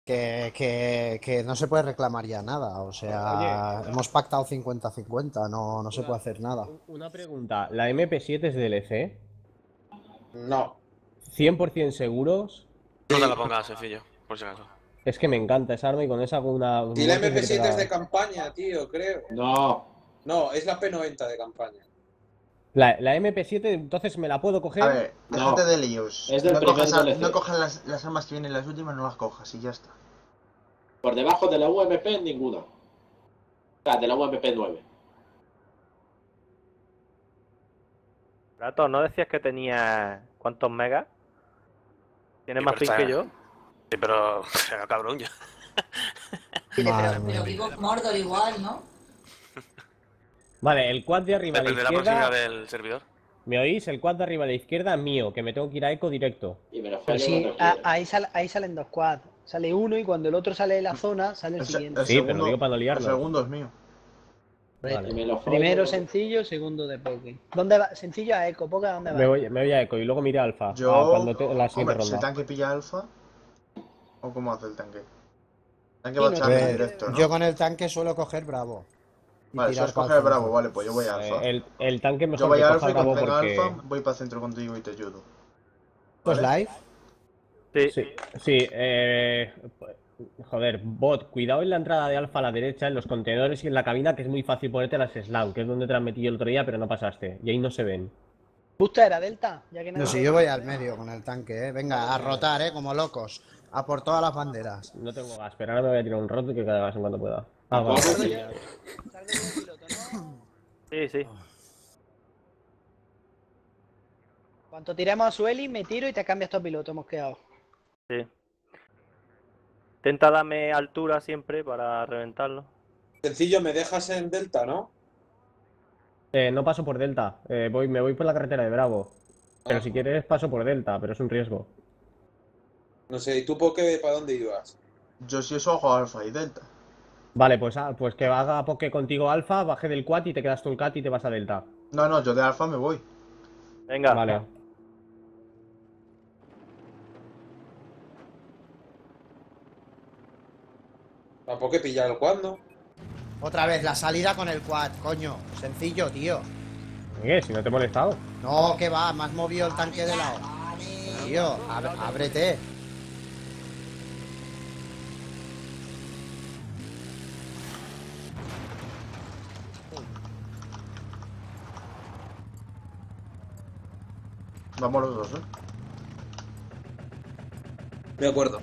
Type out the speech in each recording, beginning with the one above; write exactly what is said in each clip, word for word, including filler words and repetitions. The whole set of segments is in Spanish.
que, que, que no se puede reclamar ya nada. O sea, Oye, hemos pactado cincuenta cincuenta, no, no se una, puede hacer nada. una pregunta. ¿La M P siete es D L C? No. ¿cien por cien seguros? No te Sí. la pongas, sencillo, por si acaso. Es que me encanta esa arma y con esa hago una Y la muerte M P que te siete es pega- de campaña, tío, creo. No. No, es la P noventa de campaña. La, la M P siete, entonces me la puedo coger. A ver, No. déjate de líos. Es del no, primer cojas a- D L C. no cojas las, las armas que vienen las últimas, no las cojas y ya está. Por debajo de la U M P, ninguna. O sea, de la U M P nueve. Rato, ¿no decías que tenía cuántos megas? ¿Tienes Sí, más pero ping está- que yo? Sí, pero. cabrón, ya. Madre Pero mía. vivo Mordor igual, ¿no? Vale, el quad de arriba a la Depende de la proximidad izquierda. del servidor. ¿Me oís? El quad de arriba a la izquierda mío, que me tengo que ir a eco directo. Y me lo Pero fallo sí, no a- requiere. ahí, sal- ahí salen dos quads. Sale uno y cuando el otro sale de la zona, sale el El se- siguiente. el Sí, pero digo para no el liarnos. segundo es mío. Vale. Y me lo fallo Primero no- sencillo, segundo de poke. ¿Dónde va? Sencillo a eco, poke a dónde va. Me voy, me voy a eco y luego miré a alfa. Yo. Ah, cuando te- la siguiente Hombre, ¿si el ronda. tanque pilla alfa? ¿O cómo hace el tanque? El tanque Sí, va a no echarle sé. directo, ¿no? Yo con el tanque suelo coger Bravo. Y Vale, tirar eso es pa'l coger el centro. bravo, vale, pues yo voy a Eh, alfa. el, el tanque mejor Yo voy que a coja alfa y Bravo cuando tenga porque... alfa voy para el centro contigo y te ayudo. Pues ¿Vale? live. Sí. Sí, sí, eh... Joder, bot, cuidado en la entrada de alfa a la derecha, en los contenedores y en la cabina, que es muy fácil ponerte las slam, que es donde te las metí el otro día, pero no pasaste. Y ahí no se ven. ¿Busta era Delta? Ya que No, nadie- si yo voy al medio con el tanque, eh. Venga, a rotar, eh, como locos. A por todas las banderas. No tengo gas, pero ahora me voy a tirar un roto que cada vez en cuando pueda. Ah, vale. Salgo yo- salgo yo de piloto, ¿no? Sí, sí. Cuando tiremos a Sueli, me tiro y te cambias tu piloto, hemos quedado. Sí. Intenta darme altura siempre para reventarlo. Sencillo, me dejas en Delta, ¿no? Eh, no paso por Delta, eh, voy, me voy por la carretera de Bravo. Pero Ah. si quieres paso por Delta, pero es un riesgo. No sé, ¿y tú por qué, para dónde ibas? Yo sí eso hago alfa y delta. Vale, pues, ah, pues que haga poke contigo alfa, baje del quad y te quedas tú el cat y te vas a Delta. No, no, yo de alfa me voy. Venga. Vale. ¿Tampoco he pillado el cuando? Otra vez, la salida con el quad, coño. Sencillo, tío. ¿Qué? Si no te he molestado. No, que va, me has movido el tanque de lado. Tío, ab- ábrete. Vamos los dos, ¿eh? De acuerdo.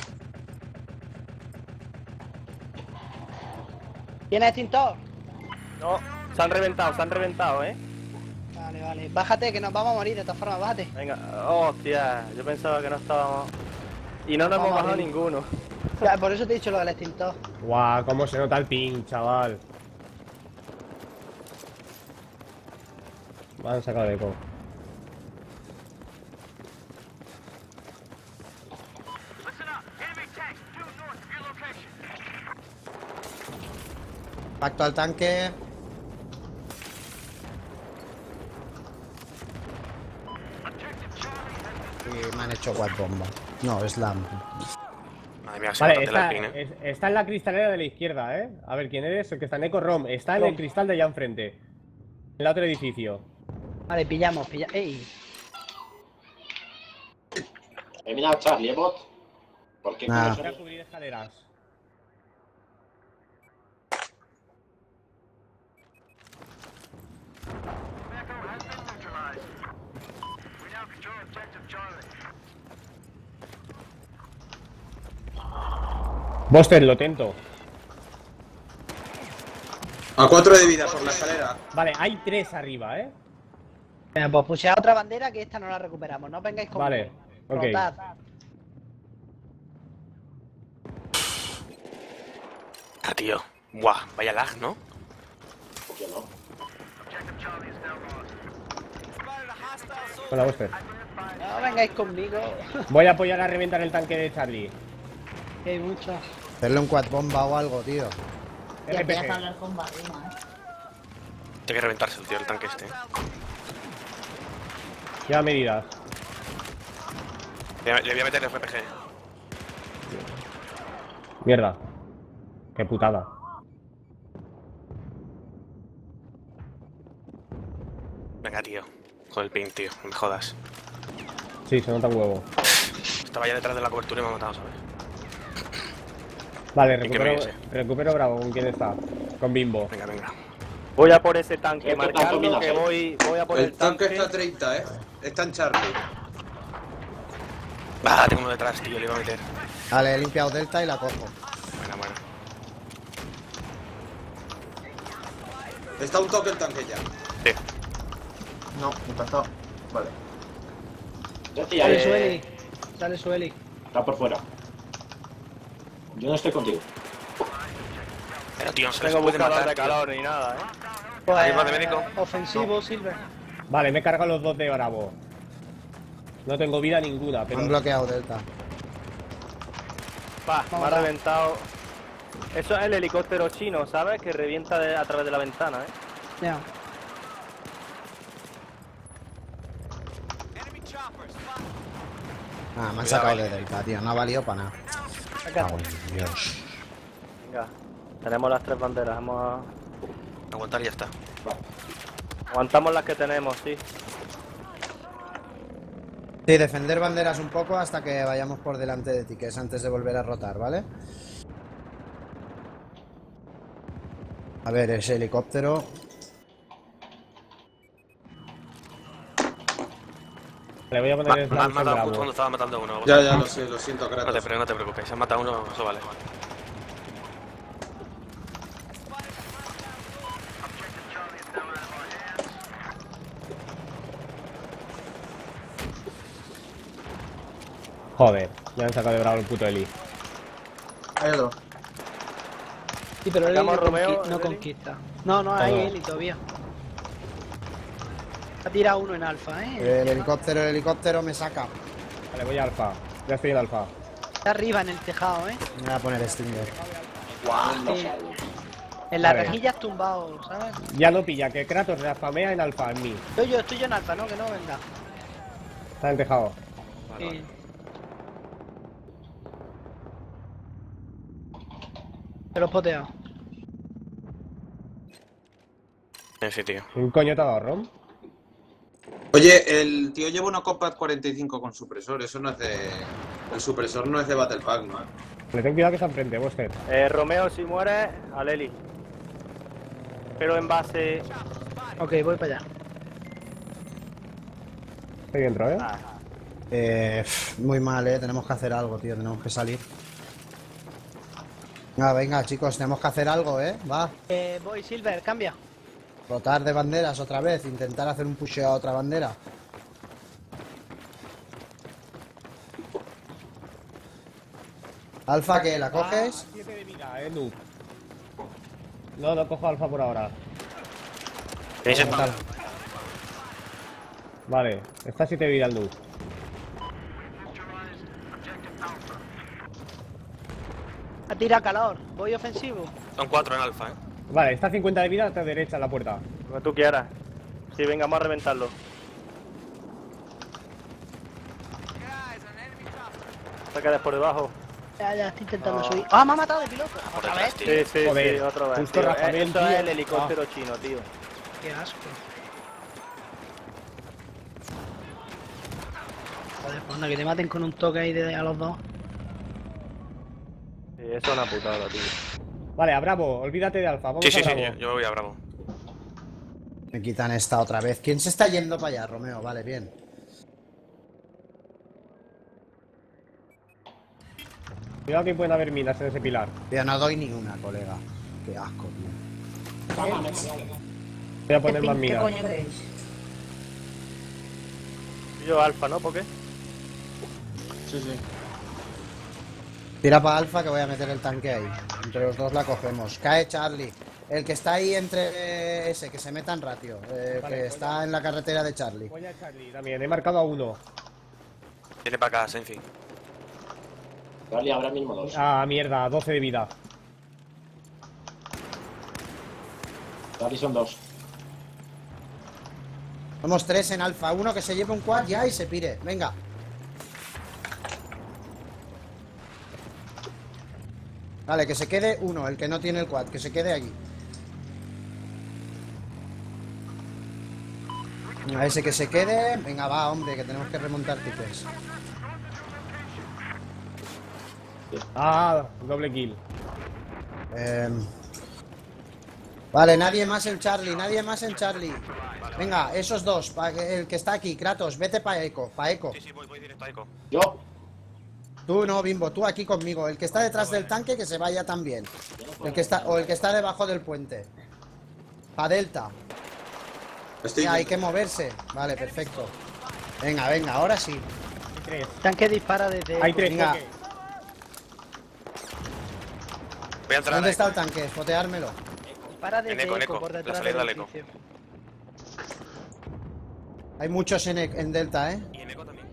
¿Tienes extintor? No, se han reventado, se han reventado, ¿eh? Vale, vale. Bájate, que nos vamos a morir de todas formas, bájate. Venga, hostia, yo pensaba que no estábamos... Y no nos hemos Vamos a bajado morir. ninguno. Ya, por eso te he dicho lo del extintor. Guau, cómo se nota el ping, chaval. Me han sacado de eco. Pacto al tanque. Y me han hecho quad bomba. No, slam. Madre mía, se Vale, nota está, tela el pin, eh. es- está en la cristalera de la izquierda, ¿eh? A ver, ¿quién eres? El que está en eco Rom. Está en el cristal de allá enfrente. En el otro edificio. Vale, pillamos, pillamos. ¡Ey! He mirado a Charlie, ¿eh, bot? ¿Por qué? Nah. Voy a cubrir escaleras. Buster, lo tento. A cuatro de vida por la escalera. Vale, hay tres arriba, ¿eh? Venga, pues pusea otra bandera que esta no la recuperamos. No vengáis con. Vale, ok. Rotad. Ah, tío. Buah, vaya lag, ¿no? ¿Por qué no? Hola, Buster. No vengáis conmigo. Voy a apoyar a reventar el tanque de Charlie. Que hay mucho. Hacerle un quad bomba o algo, tío. Ya empiezas a R P G. hablar con Barrima, ¿eh? Tiene que reventarse el tío, el tanque este. Ya medidas. Le, le voy a meter el R P G. Mierda. Qué putada. Venga, tío. Con el ping, tío. No me jodas. Sí, se nota un huevo. Estaba ya detrás de la cobertura y me ha matado, ¿sabes? Vale, ¿En qué recupero, me viese? recupero Bravo. ¿Con quién está? Con Bimbo. Venga, venga. Voy a por ese tanque, Esto está marcando combinado, que ¿eh? voy, voy a por el, El tanque tanque. está a treinta, eh. Está en Charlie. Ah, tengo uno detrás, tío. Le iba a meter. Vale, he limpiado Delta y la cojo. Buena, buena. Está un toque el tanque ya. Sí. No, me pasó. Vale. Jesse, Sale ahí, Sueli. Sale Sueli. está por fuera. Yo no estoy contigo. Pero, tío, no se les Tengo puede buscador matar, de tío. calor ni nada, eh. Pues, ¿Ahí va de médico? ofensivo, Silver. Vale, me he cargado los dos de Bravo. No tengo vida ninguna, Me pero... han bloqueado Delta. Pa, me ha reventado. Eso es el helicóptero chino, ¿sabes? Que revienta de- a través de la ventana, eh. Ya. Ah, me han sacado de Delta, tío. No ha valido para nada. Acá. Cago en Dios. Venga. Tenemos las tres banderas, vamos a... Aguantar y ya está. Aguantamos las que tenemos, sí. Sí, defender banderas un poco hasta que vayamos por delante de ti, que es antes de volver a rotar, ¿vale? A ver, ese helicóptero. Le voy a Me poner el me han flanco en matado justo Bravo. cuando estaba matando a uno. Ya, ya lo sé, lo siento, No te, Kratos. pero no te preocupes. Si han matado a uno, eso vale. Joder, ya han sacado de Bravo el puto Eli. Hay otro. Sí, pero él no, ¿Sacamos Romeo, conqui- no Eli? conquista. No, no, hay Todo. Eli todavía. Ha tirado uno en alfa, ¿eh? El helicóptero, el helicóptero me saca. Vale, voy a Alfa. Ya estoy en Alfa. Está arriba en el tejado, ¿eh? Me voy a poner Stinger. Sí. En las Vale. rejillas tumbado, ¿sabes? Ya lo pilla, que Kratos la spamea en Alfa, en mí. Estoy yo, estoy yo en alfa, ¿no? Que no venga. Está en el tejado. Sí. Te lo he poteado. En sí, tío. ¿Un coño te ha dado Rom? Oye, el tío lleva una Combat cuarenta y cinco con supresor. Eso no es de. El supresor no es de Battle Pack, ¿no? Le ten cuidado que está enfrente, Buster. Eh, Romeo, si muere, a Leli. Pero en base... Ok, voy para allá. Estoy dentro, ¿eh? Ah, Eh, pff, muy mal, eh. Tenemos que hacer algo, tío. Tenemos que salir. Venga, venga, chicos. Tenemos que hacer algo, eh. Va. Eh, voy, Silver, cambia. Rotar de banderas otra vez. Intentar hacer un pusheo a otra bandera. Alfa, ¿qué? ¿La coges? siete de vida, eh, noob. No, no cojo Alfa por ahora. ¿Tenéis el Tal. Vale, está siete de vida el noob. Ha tirado calor. Voy ofensivo. Son cuatro en alfa, eh. Vale, está cincuenta de vida a tu derecha en la puerta. como tú quieras. Sí, venga, vamos a reventarlo. Te quedas por debajo. Ya, ya, estoy intentando No. subir. ¡Ah, me ha matado de piloto! Por ¿Otra detrás, vez? tío. Sí, sí, Joder, sí, otra vez. justo tío. Rafael, Eh, Eso tío. es el helicóptero chino, tío. ¡Qué asco! Joder, pues anda, que te maten con un toque ahí de, a los dos. Sí, eso es una putada, tío. Vale, a Bravo, olvídate de Alfa. Vamos Sí, sí, a sí. Bravo. Yo, yo me voy a Bravo. Me quitan esta otra vez. ¿Quién se está yendo para allá, Romeo? Vale, bien. Cuidado que pueden haber minas en ese pilar. Yo no doy ni una, colega. Qué asco, tío. Voy a poner ¿Qué, más pin- ¿Qué minas. coño creéis? Yo alfa, ¿no? ¿Por qué? Sí, sí. Tira para Alfa que voy a meter el tanque ahí. Entre los dos la cogemos. Cae Charlie. El que está ahí entre eh, ese, que se meta en ratio. eh, Vale, que pues está en la carretera de Charlie. Voy a Charlie también, he marcado a uno. Viene para acá, Senfi. Charlie, ahora mismo dos. Ah, mierda, doce de vida. Charlie son dos. Somos tres en Alfa. Uno que se lleve un quad ya y se pire. Venga. Vale, que se quede uno, el que no tiene el quad, que se quede allí. A ese que se quede. Venga, va, hombre, que tenemos que remontar tickets. Ah, doble kill. Eh... Vale, nadie más en Charlie, nadie más en Charlie. Venga, esos dos, pa que, el que está aquí, Kratos, vete para Eco, para Eco. Sí, sí, voy, voy directo a Eco. Yo. Tú no, Bimbo, tú aquí conmigo. El que está detrás del tanque, que se vaya también. El que está, o el que está debajo del puente. Pa Delta. Estoy Ya, hay que moverse. Vale, perfecto. Venga, venga, ahora sí. Hay tres. Tanque dispara desde... Hay tres. Venga. Coque. Voy a entrar ¿Dónde a está el Eco. tanque? Foteármelo. Dispara desde En eco, en eco, eco, por la detrás salida del del eco. edificio. Hay muchos en, e- en Delta, ¿eh? Y en Eco también.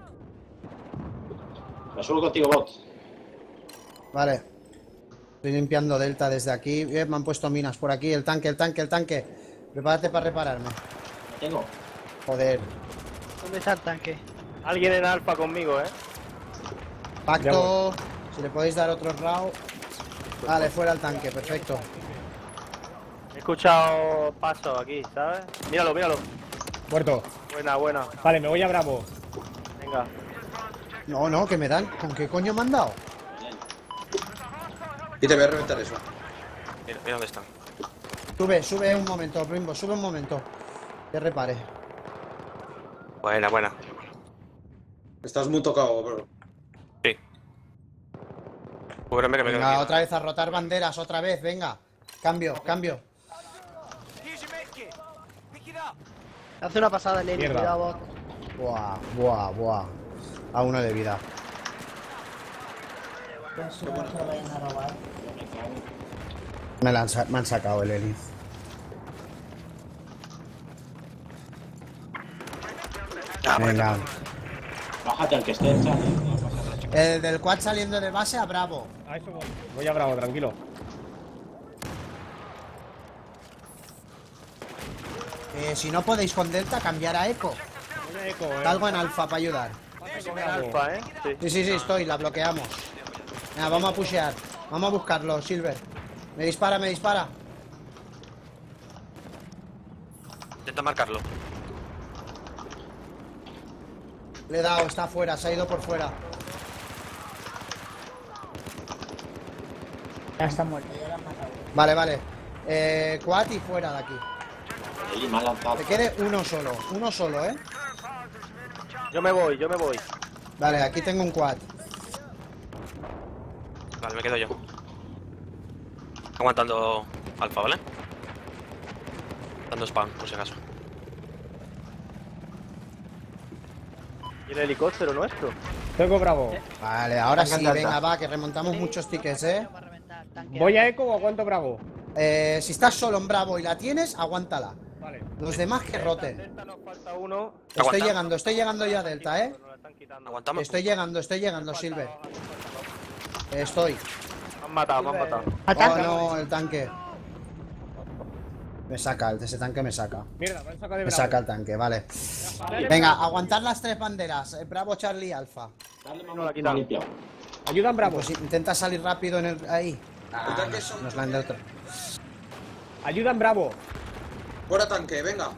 Me subo contigo, bot. Vale. Estoy limpiando Delta desde aquí. Bien, me han puesto minas por aquí. El tanque, el tanque, el tanque. Prepárate para repararme. Tengo. Joder. ¿Dónde está el tanque? Alguien en alfa conmigo, ¿eh? Pacto. Si le podéis dar otro round. Vale, fuera el tanque, perfecto. He escuchado pasos aquí, ¿sabes? Míralo, míralo. Muerto. Buena, buena. Vale, me voy a Bravo. Venga. No, no, que me dan. ¿Con qué coño me han dado? Y te voy a reventar eso. Mira, mira dónde están. Sube, sube un momento, Bimbo, sube un momento. Que repare. Buena, buena. Estás muy tocado, bro. Sí. Cúbreme que me quedo Venga, aquí. otra vez a rotar banderas, otra vez, venga. Cambio, cambio. Hace una pasada el Eli, Mierda. cuidado vos. Buah, buah, buah. A uno de vida. Que su no se lo vayan a robar. Me, la han, sa- me han sacado el Eli. Ah, por Venga. ejemplo. Bájate al que esté en chat. El del quad saliendo de base a Bravo. A eso voy. Voy a Bravo, tranquilo. Eh, si no podéis con Delta, cambiar a Eco. Voy a Eco, eh. Salgo en alfa para ayudar. En alfa, ¿eh? Sí. Sí, sí, sí, estoy, la bloqueamos. Venga, vamos a pushear. Vamos a buscarlo, Silver. Me dispara, me dispara. Intenta marcarlo. Le he dado, está afuera, se ha ido por fuera. Ya está muerto, ya lo han matado. Vale, vale. Eh, quad y fuera de aquí. Eli me ha lanzado. Te quede uno solo, uno solo, ¿eh? Yo me voy, yo me voy. Vale, aquí tengo un quad. Vale, me quedo yo. Aguantando alfa, ¿vale? Dando spam, por si acaso. ¿Y el helicóptero nuestro? Tengo Bravo. Vale, ahora Tanque sí, en venga, Delta. va, que remontamos muchos tickets, ¿eh? Para reventar, tanque. ¿Voy a Eco o aguanto Bravo? Eh, si estás solo en Bravo y la tienes, aguántala. Vale. Los demás que roten. Delta nos falta uno. Estoy Aguanta. llegando, estoy llegando ya a Delta, ¿eh? Nos la están quitando. Aguantamos. Estoy llegando, estoy llegando, Silver. Estoy. Me han matado, me han matado. Oh, Ataca. no, el tanque. Me saca, el- ese tanque me saca. Mierda, me han sacado de Me Bravo. saca el tanque, vale. Venga, aguantar las tres banderas. eh, Bravo, Charlie, Alfa. Dale, No la mamá, quitan. limpiado. Ayudan Bravo. Pues intenta salir rápido en el, ahí. El Ah, tanque nos, son- nos la han dado otro. Ayudan Bravo. Fuera tanque, venga.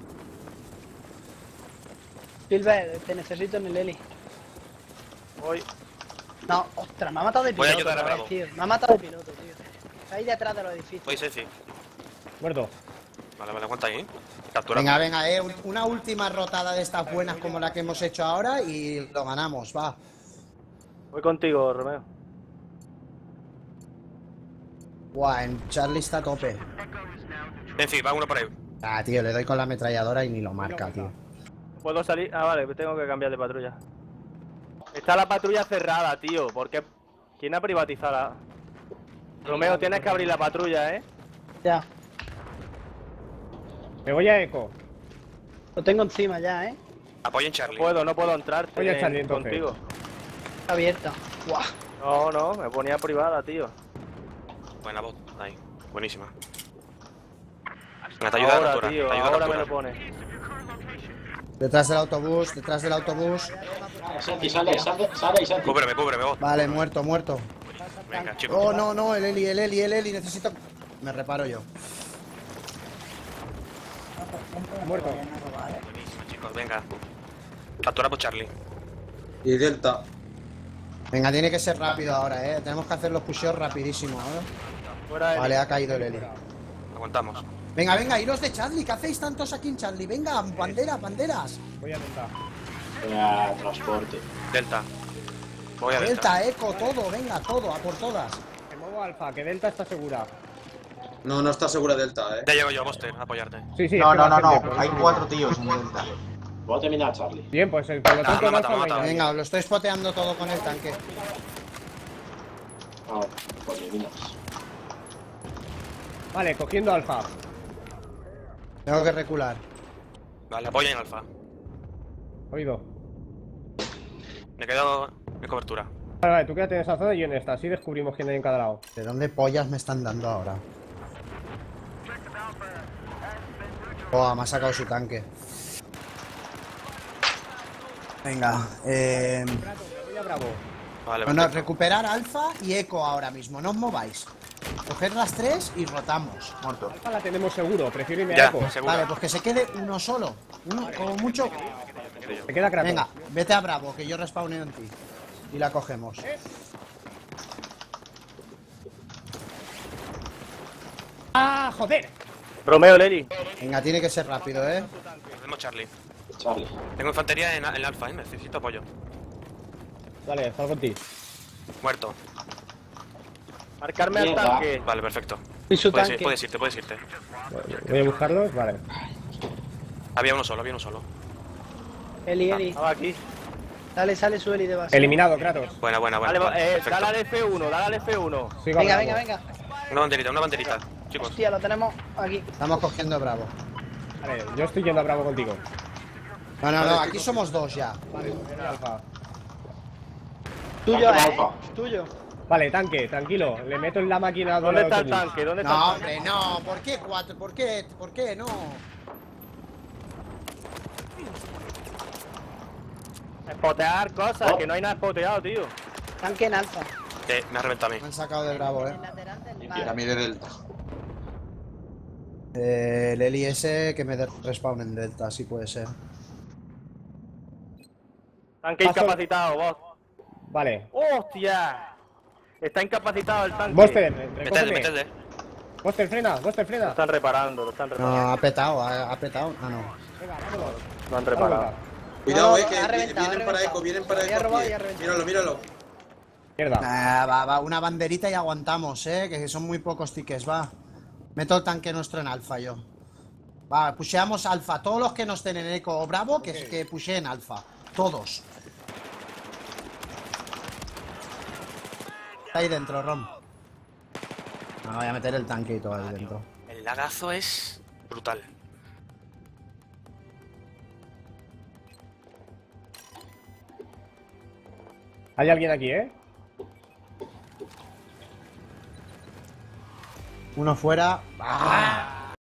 Silver, te necesito en el Eli. Voy. No, ostras, me ha matado de Voy a piloto. ayudar a otra vez, Bravo. tío. Me ha matado de piloto, tío. Está ahí detrás de los edificios. Voy, Sefi. Muerto. Vale, vale, aguanta ahí. Captura. Venga, venga, eh. un- Una última rotada de estas buenas como la que hemos hecho ahora y lo ganamos, va. Voy contigo, Romeo. Buah, en Charlie está a tope. En fin, va uno por ahí. Ah, tío, le doy con la ametralladora y ni lo marca, tío. ¿Puedo salir? Ah, vale, tengo que cambiar de patrulla. Está la patrulla cerrada, tío. ¿Por qué? ¿Quién ha privatizado la...? Romeo, tienes que abrir la patrulla, ¿eh? Ya. Me voy a Eco. Lo tengo encima ya, ¿eh? Apoyen No Charlie. puedo, no puedo entrar. Voy a eh, Charlie, entonces. contigo. Está abierta. Guau. No, no, me ponía privada, tío. Buena bot, ahí. Buenísima. Venga, te ayuda a Ahora, capturar. tío, Te ayuda a ahora me lo capturar. pone. Detrás del autobús, detrás del autobús. Santi, sale, sale, sale y Santi. Cúbreme, cúbreme, bot. Vale, muerto, muerto. Venga, chicos. Oh, no, no, el Eli, el Eli, el Eli, necesito... Me reparo yo. Muerto. Buenísimo, chicos, venga. Captura por Charlie. Y Delta. Venga, tiene que ser rápido ahora, eh. Tenemos que hacer los pusheos rapidísimo, ¿eh? Fuera Vale, Eli. ha caído el Eli. Aguantamos. Venga, venga, iros de Charlie. ¿Qué hacéis tantos aquí en Charlie? Venga, banderas, banderas. Voy a tentar. Venga, transporte. Delta. Voy a Delta. Delta, eco, todo, venga, todo, a por todas. Me muevo alfa, que Delta está segura. No, no está segura Delta, eh. Ya llego yo, Buster, a apoyarte. Sí, sí. No, es que no, va no, gente, no. por Hay eso. cuatro tíos en Delta. Voy a terminar, Charlie. Bien, pues el pelotón Ah, me con mata, alfa me no hay mata. nadie. Venga, os lo estoy spoteando todo con el tanque. Ah, pues terminas. Vale, cogiendo alfa. Tengo que recular. Vale, apoya en alfa. Oído. Me quedo en cobertura. Vale, vale, tú quédate en esa zona y yo en esta. Así descubrimos quién hay en cada lado. ¿De dónde pollas me están dando ahora? Oh, me ha sacado su tanque. Venga, eh... Voy a Bravo. Vale, bueno, perfecto. recuperar alfa y eco ahora mismo. No os mováis. Coged las tres y rotamos. Muerto. Alfa la tenemos seguro, prefiero irme a Ya, eco. seguro. Vale, pues que se quede uno solo. Uno, como mucho. Se queda Kratos. Venga, vete a Bravo, que yo respawneo en ti. Y la cogemos. ¡Ah, joder! Romeo, Leli. Venga, tiene que ser rápido, ¿eh? Tenemos Charlie. Charlie. Tengo infantería en, en alfa, eh. Necesito apoyo. Vale, salgo en ti. Muerto. Marcarme al Mierda. tanque. Vale, perfecto. Y su Puedes, ir- tanque. puedes irte, puedes irte. Voy a buscarlos, vale. Había uno solo, había uno solo. Eli, Eli. Estaba aquí. Dale, sale su Eli de base. Eliminado, Kratos. Buena, buena, buena. Vale, vale, eh, perfecto. dale al F uno, dale al F uno. Sigo a Venga, Bravo. venga, venga. Una banderita, una banderita. Chicos. Hostia, lo tenemos aquí. Estamos cogiendo Bravo. Vale, yo estoy yendo a Bravo contigo. No, no, no, aquí somos dos ya. Vale, voy a alfa. Tuyo, Tanque eh. alfa. Tuyo. Vale, tanque, tranquilo. Le meto en la máquina ¿Dónde del está el autobús. tanque? ¿Dónde está No, el tanque? hombre, no. ¿Por qué cuatro? ¿Por qué? ¿Por qué? No. Espotear cosas, Oh. que no hay nada espoteado, tío. Tanque en alfa. Eh, me ha reventado a mí. Me han sacado de Bravo, eh. El lateral del Y bar. a mí de Delta. Eh, el Eli ese que me de- respawn en Delta, sí puede ser. Tanque Paso- incapacitado, vos. Vale. ¡Hostia! Está incapacitado el tanque. Buster, Metedle, recógeme. metedle. Buster, frena, Buster, Lo frena. están reparando, lo están No, reparando. ha petado, ha, ha petado. Ah, no. Venga, vámonos. Lo han Dale reparado. vuelta. Cuidado, No, eh, que ha vi- reventado, vienen ha para reventado. eco, vienen para Había eco. robado aquí. y ha reventado. Míralo, míralo. Mierda. Ah, va, va, una banderita y aguantamos, eh. Que son muy pocos tickets, va. Meto el tanque nuestro en alfa yo. Va, pusheamos alfa. Todos los que no estén en eco o Bravo, que, que pusheen alfa. Todos. Está ahí dentro, Rom. No, voy a meter el tanque y todo ahí dentro. El lagazo es brutal. Hay alguien aquí, ¿eh? Uno fuera. ¡Ah!